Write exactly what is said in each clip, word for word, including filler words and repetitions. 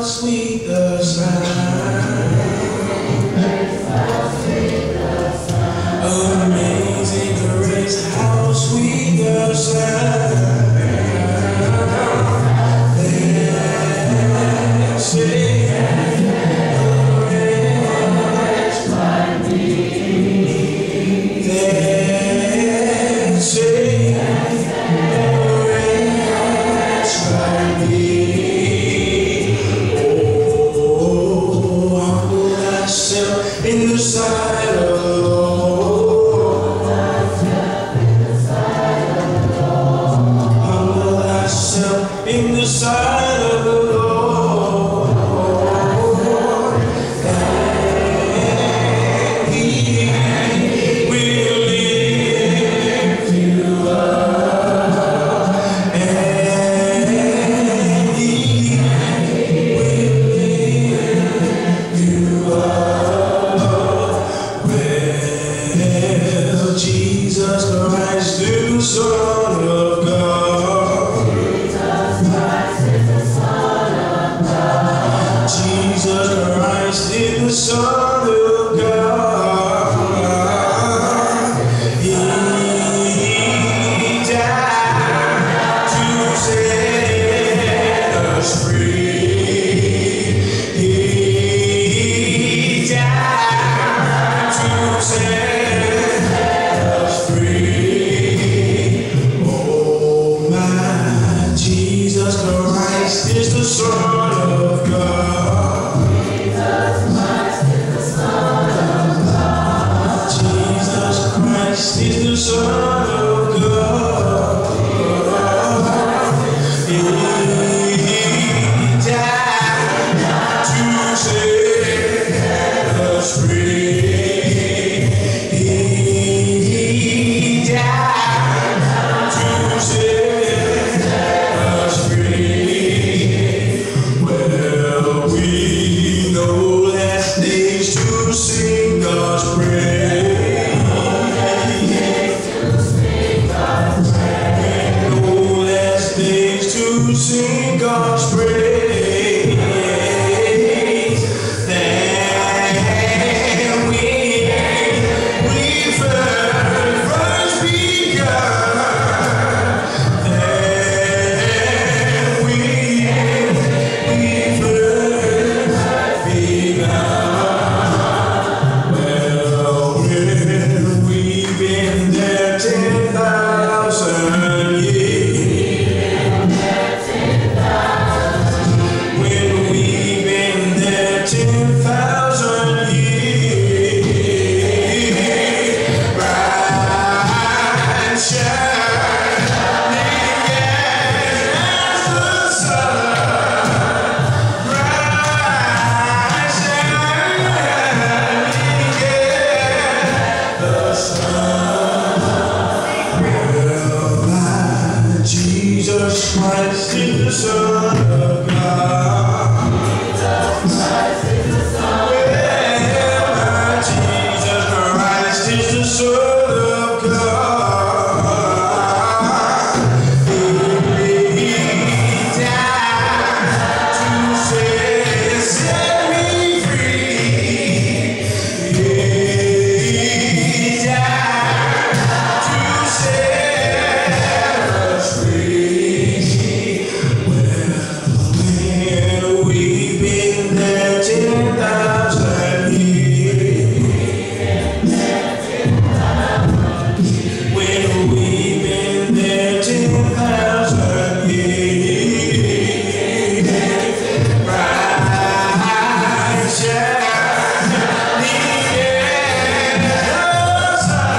sweet the sound. Amazing grace, how sweet the sound. Let's sing. In the sight of the Lord, humble thyself in the sight of the Lord, and He will lift you up, and He will lift you up. Jesus Christ is the Son of God. Jesus Christ is the Son of God. He died to set us free. He died to set Jesus Christ is the Son of God. Jesus Christ is the Son of God. He died to set us free. He died to set us free. Well, we know last days to sing God's praise. We know last days to sing God's praise. Then we we first begun. Then we we first begun. Well, when we've been there ten thousand years. When we've been there ten thousand years. Bright shining as the sun. Bright shining as the sun. Well, my Jesus Christ is the Son of God. Well, my Jesus Christ is the Son of God. He died to set set me free. He died to set us free. Well, when we've been there ten thousand years. When we've been there ten thousand years. Bright shining as the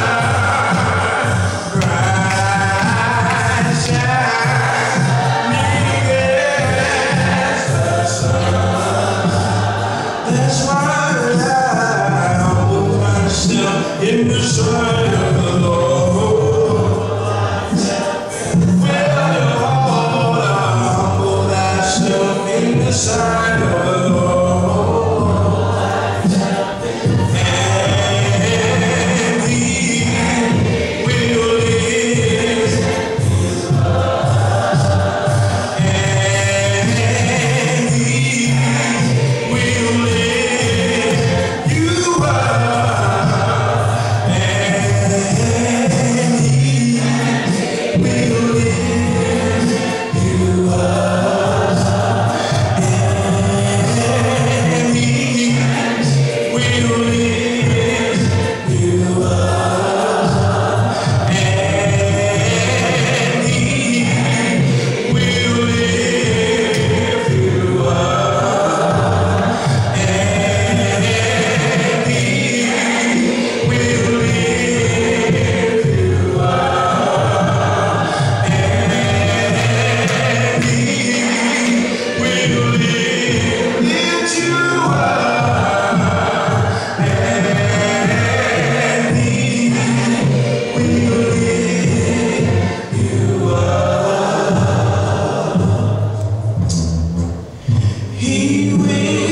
sun. Bright shining as the sun. That's why I humble myself in the sight of the Lord. Well, Lord, humble thyself in the sight of the Lord. And He will lift you up. And He He will.